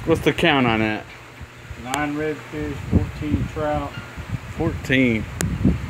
What's the count on that? 9 redfish, 14 trout. 14.